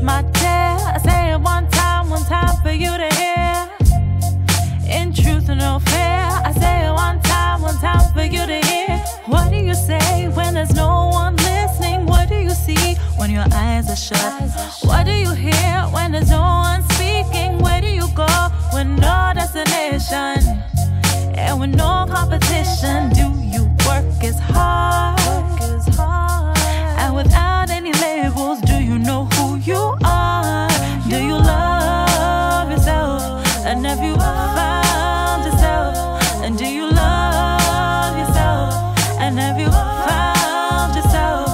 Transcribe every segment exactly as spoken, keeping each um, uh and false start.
my dear. I say it one time, one time for you to hear. In truth, no fear. I say it one time, one time for you to hear. What do you say when there's no one listening? What do you see when your eyes are shut? What do you hear when there's no one speaking? Where do you go with no destination and with no competition? Do you work as hard? And without any labels, do you know who you are? Do you love yourself? And have you found yourself? And do you love yourself? And have you found yourself?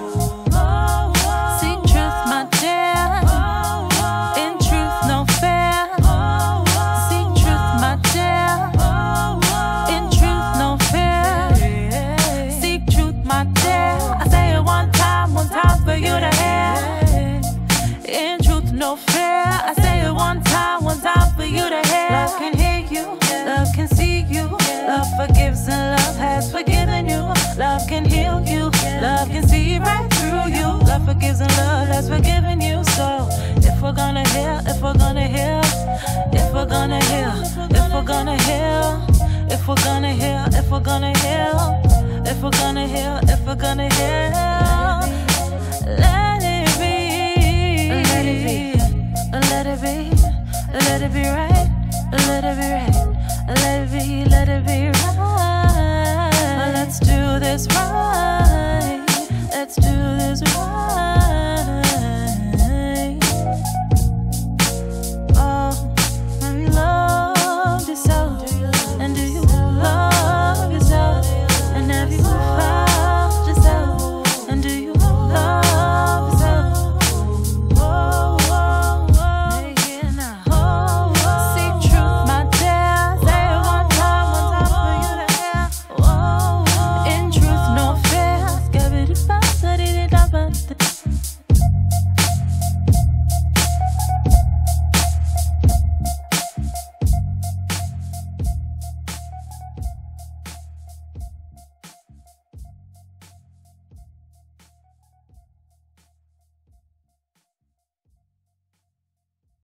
Seek truth, my dear. In truth, no fear. Seek truth, my dear. In truth, no fear. Seek truth, my dear. I say it one time, one time for you to hear. In truth, no fear. I say it one time, one time for you to hear. Love can hear you, love can see you. Love forgives and love has forgiven you. Love can heal you, love can see right through you. Love forgives and love has forgiven you. So if we're gonna heal, if we're gonna heal, if we're gonna heal, if we're gonna heal, if we're gonna heal, if we're gonna heal, if we're gonna heal, if we're gonna heal, let it be, let it be, let it be, let it be right, let it be right, let it be, let it be right. Let's do this right, let's do this right.